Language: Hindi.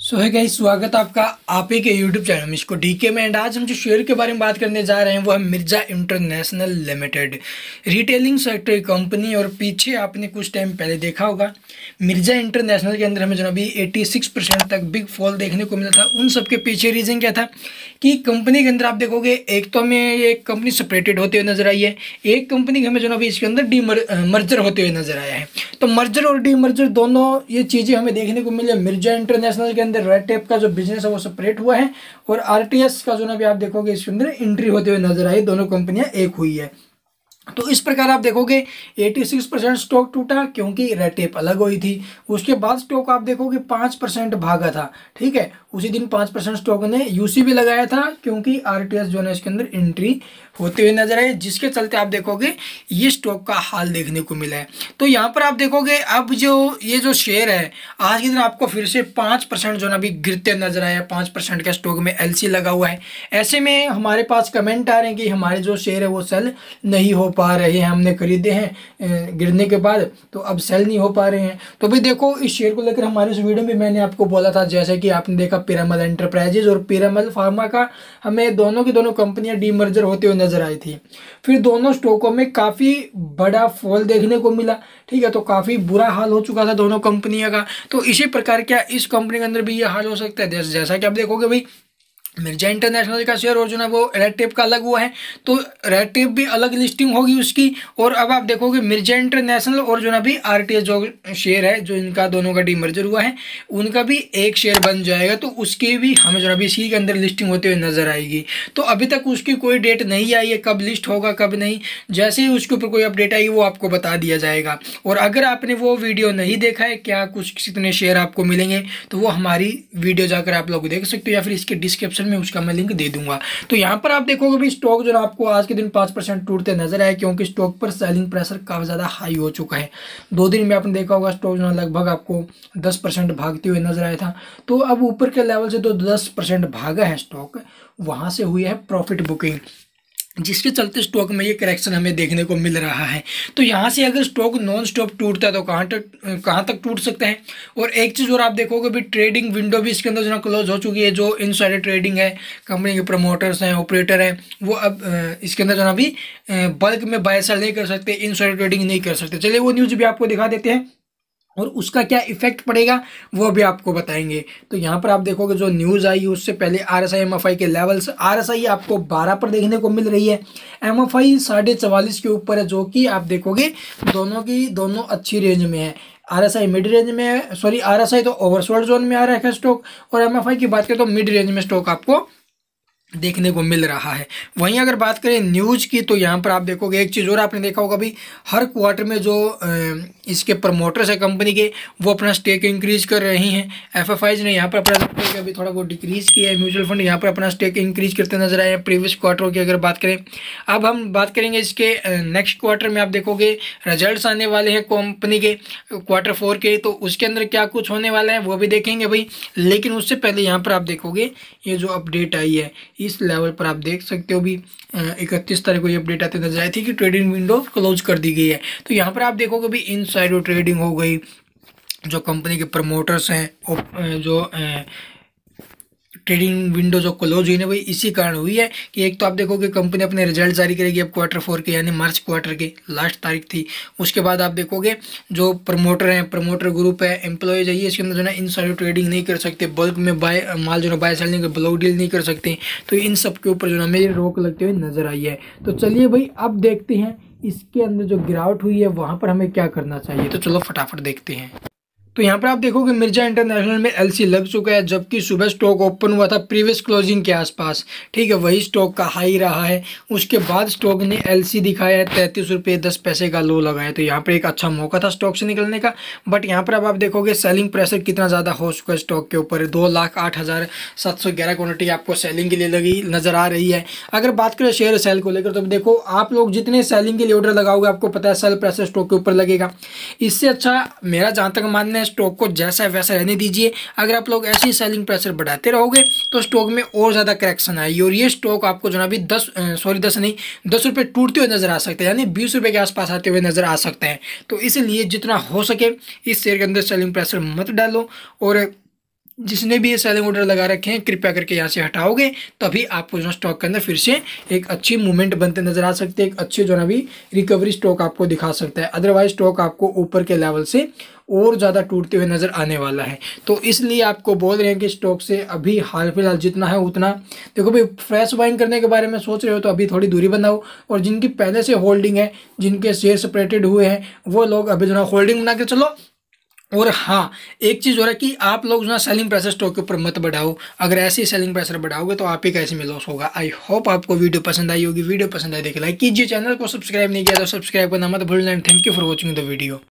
सो है गाइस, स्वागत है आपका आप ही के यूट्यूब चैनल मिस्को डीके में। एंड आज हम जो शेयर के बारे में बात करने जा रहे हैं वो है Mirza international limited, retailing sector की कंपनी। और पीछे आपने कुछ टाइम पहले देखा होगा मिर्जा इंटरनेशनल के अंदर हमें जो अभी 86% तक बिग फॉल देखने को मिला था। उन सब के पीछे रीज़न क्या था कि कंपनी के अंदर आप देखोगे एक तो हमें ये कंपनी सेपरेटेड होते हुए नजर आई है, एक कंपनी हमें जो अभी इसके अंदर मर्जर होते हुए नजर आया है। तो मर्जर और डीमर्जर दोनों ये चीज़ें हमें देखने को मिली। मिर्जा इंटरनेशनल के अंदर रेड टेप का जो बिजनेस है वो सेपरेट हुआ है और आरटीएस का जो ना भी आप देखोगे इसके अंदर एंट्री होते हुए नजर आई, दोनों कंपनियां एक हुई है। तो इस प्रकार आप देखोगे 86% स्टॉक टूटा क्योंकि रेड टेप अलग हुई थी। उसके बाद स्टॉक आप देखोगे 5% भागा था। ठीक है, उसी दिन 5% स्टॉक ने यूसी भी लगाया था क्योंकि आरटीएस जो है इसके अंदर एंट्री होते हुए नजर आए, जिसके चलते आप देखोगे ये स्टॉक का हाल देखने को मिला है। तो यहाँ पर आप देखोगे अब जो ये जो शेयर है आज के दिन आपको फिर से 5% जो ना भी गिरते नजर आया। 5% का स्टॉक में एलसी लगा हुआ है। ऐसे में हमारे पास कमेंट आ रहे हैं कि हमारे जो शेयर है वो सेल नहीं हो पा रहे हैं, हमने खरीदे हैं गिरने के बाद तो अब सेल नहीं हो पा रहे हैं। तो भाई देखो, इस शेयर को लेकर हमारे इस वीडियो में मैंने आपको बोला था, जैसे कि आपने देखा पिरामल एंटरप्राइजेज और पिरामल फार्मा का हमें दोनों की दोनों कंपनियां डीमर्जर होते हुए नजर आई थी। फिर दोनों स्टॉकों में काफ़ी बड़ा फॉल देखने को मिला। ठीक है, तो काफ़ी बुरा हाल हो चुका था दोनों कंपनियों का। तो इसी प्रकार क्या इस कंपनी के अंदर भी ये हाल हो सकता है? जैसा कि आप देखोगे भाई मिर्जा इंटरनेशनल का शेयर और जो ना वो रेड टेप का अलग हुआ है, तो रेड टेप भी अलग लिस्टिंग होगी उसकी। और अब आप देखोगे मिर्जा इंटरनेशनल और जो ना भी आरटीएस जो शेयर है जो इनका दोनों का डीमर्जर हुआ है उनका भी एक शेयर बन जाएगा, तो उसकी भी हमें जो ना भी इसी के अंदर लिस्टिंग होते हुए नजर आएगी। तो अभी तक उसकी कोई डेट नहीं आई है, कब लिस्ट होगा कब नहीं, जैसे ही उसके ऊपर कोई अपडेट आएगी वो आपको बता दिया जाएगा। और अगर आपने वो वीडियो नहीं देखा है क्या कुछ कितने शेयर आपको मिलेंगे, तो वो हमारी वीडियो जाकर आप लोग देख सकते हो या फिर इसके डिस्क्रिप्शन में उसका मैं लिंक दे दूंगा। तो यहाँ पर आप देखोगे भी स्टॉक जो आपको आज के दिन 5% टूटते नजर आए क्योंकि स्टॉक पर सेलिंग प्रेशर काफी ज्यादा हाई हो चुका है। 2 दिन में आपने देखा होगा स्टॉक जो लगभग आपको 10% भागते हुए नजर आया था। तो अब ऊपर के लेवल से तो 10% भागा है स्टॉक, वहां से हुई है प्रॉफिट बुकिंग, जिसके चलते स्टॉक में ये करेक्शन हमें देखने को मिल रहा है। तो यहाँ से अगर स्टॉक नॉन स्टॉप टूटता है तो कहाँ तक टूट सकते हैं। और एक चीज़ और आप देखोगे भी ट्रेडिंग विंडो भी इसके अंदर जो क्लोज हो चुकी है। जो इनसाइडर ट्रेडिंग है, कंपनी के प्रमोटर्स हैं, ऑपरेटर हैं, वो अब इसके अंदर जो ना भी बल्क में बाय सेल नहीं कर सकते, इनसाइडर ट्रेडिंग नहीं कर सकते। चलिए वो न्यूज़ भी आपको दिखा देते हैं और उसका क्या इफेक्ट पड़ेगा वो भी आपको बताएंगे। तो यहाँ पर आप देखोगे जो न्यूज़ आई उससे पहले आरएसआई एमएफआई के लेवल्स, आरएसआई आपको 12 पर देखने को मिल रही है, एमएफआई 44.5 के ऊपर है, जो कि आप देखोगे दोनों की दोनों अच्छी रेंज में है। आरएसआई मिड रेंज में है, सॉरी आरएसआई तो ओवरसोल्ड जोन में आ रहा है स्टॉक, और एमएफआई की बात करें तो मिड रेंज में स्टॉक आपको देखने को मिल रहा है। वहीं अगर बात करें न्यूज़ की तो यहाँ पर आप देखोगे एक चीज़ और आपने देखा होगा भी हर क्वार्टर में जो इसके प्रमोटर्स है कंपनी के वो अपना स्टेक इंक्रीज कर रही हैं। एफएफआईज ने यहाँ पर अपना स्टेक अभी थोड़ा बहुत डिक्रीज किया है, म्यूचुअल फंड यहाँ पर अपना स्टेक इंक्रीज करते नजर आए हैं प्रीवियस क्वार्टर की अगर बात करें। अब हम बात करेंगे इसके नेक्स्ट क्वार्टर में। आप देखोगे रिजल्ट आने वाले हैं कंपनी के Q4 के, तो उसके अंदर क्या कुछ होने वाला है वो भी देखेंगे भाई। लेकिन उससे पहले यहाँ पर आप देखोगे ये जो अपडेट आई है इस लेवल पर आप देख सकते हो भी 31 तारीख को ये अपडेट आते नजर आई थी कि ट्रेडिंग विंडो क्लोज कर दी गई है। तो यहाँ पर आप देखोगे भी इनसाइडर ट्रेडिंग हो गई, जो कंपनी के प्रमोटर्स हैं, जो ट्रेडिंग विंडो जो क्लोज हुई ना भाई इसी कारण हुई है कि एक तो आप देखोगे कंपनी अपने रिजल्ट जारी करेगी अब Q4 के, यानी मार्च क्वार्टर के लास्ट तारीख थी। उसके बाद आप देखोगे जो प्रमोटर हैं, प्रमोटर ग्रुप है, एम्प्लॉयज है, ये इसके अंदर जो है इनसाइडर ट्रेडिंग नहीं कर सकते, बल्क में बाय माल जो है बाय सेल नहीं कर, ब्लॉक डील नहीं कर सकते। तो इन सब के ऊपर जो है मेरी रोक लगते हुए नजर आई है। तो चलिए भाई अब देखते हैं इसके अंदर जो गिरावट हुई है वहाँ पर हमें क्या करना चाहिए। तो चलो फटाफट देखते हैं। तो यहाँ पर आप देखोगे मिर्जा इंटरनेशनल में एलसी लग चुका है, जबकि सुबह स्टॉक ओपन हुआ था प्रीवियस क्लोजिंग के आसपास। ठीक है, वही स्टॉक का हाई रहा है। उसके बाद स्टॉक ने एलसी दिखाया है, 33 रुपये 10 पैसे का लो लगाया। तो यहाँ पर एक अच्छा मौका था स्टॉक से निकलने का। बट यहाँ पर अब आप देखोगे सेलिंग प्रेशर कितना ज़्यादा हो चुका है स्टॉक के ऊपर। 2,08,711 क्वान्टिटी आपको सेलिंग के लिए लगी नजर आ रही है। अगर बात करें शेयर सेल को लेकर तो देखो आप लोग जितने सेलिंग के लिए ऑर्डर लगाओगे आपको पता है सेल प्रेशर स्टॉक के ऊपर लगेगा। इससे अच्छा मेरा जहाँ तक मानना है स्टॉक को जैसा है वैसा रहने दीजिए। अगर आप लोग ऐसे ही सेलिंग प्रेशर बढ़ाते रहोगे तो स्टॉक में और ज़्यादा करेक्शन आएगी और ये स्टॉक आपको जो ना भी 10 रुपये टूटते हुए नजर आ सकते हैं, यानी 20 रुपये के आसपास आते हुए नजर आ सकते हैं। तो इसलिए जितना हो सके इस शेयर के अंदर सेलिंग प्रेशर मत डालो और जिसने भी ये सेलिंग ऑर्डर लगा रखे हैं कृपया करके यहाँ से हटाओगे, तभी आपको जो स्टॉक के अंदर फिर से एक अच्छी मूवमेंट बनते नजर आ सकती है, एक अच्छी जो ना भी रिकवरी स्टॉक आपको दिखा सकता है। अदरवाइज स्टॉक आपको ऊपर के लेवल से और ज़्यादा टूटते हुए नजर आने वाला है। तो इसलिए आपको बोल रहे हैं कि स्टॉक से अभी हाल फिलहाल जितना है उतना देखो भाई, फ्रेश बाइंग करने के बारे में सोच रहे हो तो अभी थोड़ी दूरी बनाओ, और जिनकी पहले से होल्डिंग है, जिनके शेयर सेपरेटेड हुए हैं, वो लोग अभी जो ना होल्डिंग बना के चलो। और हाँ, एक चीज़ हो रहा है कि आप लोग जो है सेलिंग प्रेशर स्टॉक के ऊपर मत बढ़ाओ। अगर ऐसे ही सेलिंग प्रेशर बढ़ाओगे तो आप ही कैसे में लॉस होगा। आई होप आपको वीडियो पसंद आई होगी। वीडियो पसंद आई देखिए लाइक कीजिए, चैनल को सब्सक्राइब नहीं किया तो सब्सक्राइब करना मत भूलना। Thank you for watching the video.